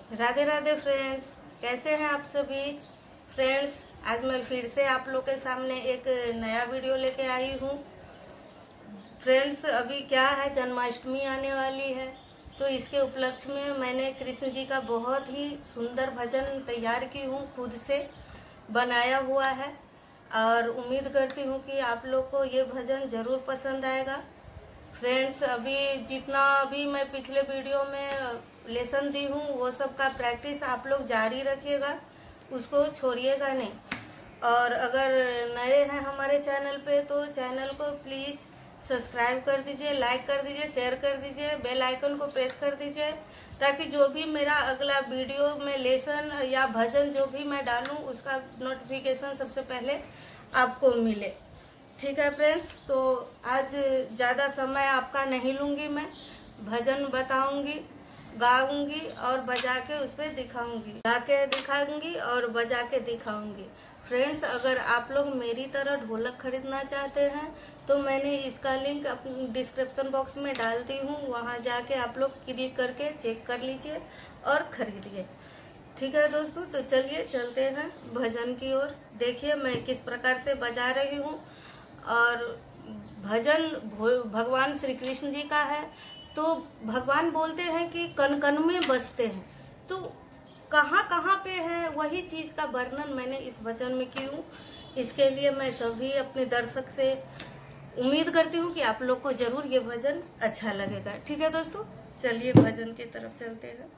Radhe Radhe friends, कैसे हैं आप सभी फ्रेंड्स। आज मैं फिर से आप लोग के सामने एक नया वीडियो लेके आई हूँ। फ्रेंड्स, अभी क्या है, जन्माष्टमी आने वाली है, तो इसके उपलक्ष्य में मैंने कृष्ण जी का बहुत ही सुंदर भजन तैयार की हूँ, खुद से बनाया हुआ है। और उम्मीद करती हूँ कि आप लोग को ये भजन ज़रूर पसंद आएगा। फ्रेंड्स, अभी जितना भी मैं पिछले वीडियो में लेसन दी हूँ वो सब का प्रैक्टिस आप लोग जारी रखिएगा, उसको छोड़िएगा नहीं। और अगर नए हैं हमारे चैनल पे तो चैनल को प्लीज़ सब्सक्राइब कर दीजिए, लाइक कर दीजिए, शेयर कर दीजिए, बेल आइकन को प्रेस कर दीजिए, ताकि जो भी मेरा अगला वीडियो में लेसन या भजन जो भी मैं डालूँ उसका नोटिफिकेशन सबसे पहले आपको मिले। ठीक है फ्रेंड्स, तो आज ज़्यादा समय आपका नहीं लूँगी, मैं भजन बताऊँगी, गाऊँगी और बजा के उस पर दिखाऊँगी, गा के दिखाऊँगी और बजा के दिखाऊँगी। फ्रेंड्स, अगर आप लोग मेरी तरह ढोलक खरीदना चाहते हैं तो मैंने इसका लिंक अपने डिस्क्रिप्शन बॉक्स में डाल दी हूँ, वहाँ जाके आप लोग क्लिक करके चेक कर लीजिए और ख़रीदिए। ठीक है दोस्तों, तो चलिए चलते हैं भजन की ओर। देखिए मैं किस प्रकार से बजा रही हूँ। और भजन भगवान श्री कृष्ण जी का है, तो भगवान बोलते हैं कि कण कण में बसते हैं, तो कहाँ कहाँ पे है वही चीज़ का वर्णन मैंने इस भजन में की हूँ। इसके लिए मैं सभी अपने दर्शक से उम्मीद करती हूँ कि आप लोग को ज़रूर ये भजन अच्छा लगेगा। ठीक है दोस्तों, चलिए भजन की तरफ चलते हैं।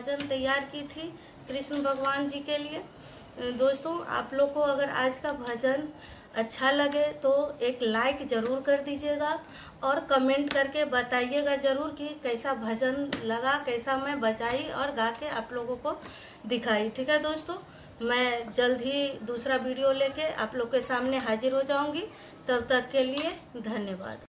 भजन तैयार की थी कृष्ण भगवान जी के लिए। दोस्तों, आप लोग को अगर आज का भजन अच्छा लगे तो एक लाइक ज़रूर कर दीजिएगा और कमेंट करके बताइएगा ज़रूर कि कैसा भजन लगा, कैसा मैं बजाई और गा के आप लोगों को दिखाई। ठीक है दोस्तों, मैं जल्द ही दूसरा वीडियो लेके आप लोग के सामने हाजिर हो जाऊंगी। तब तक के लिए धन्यवाद।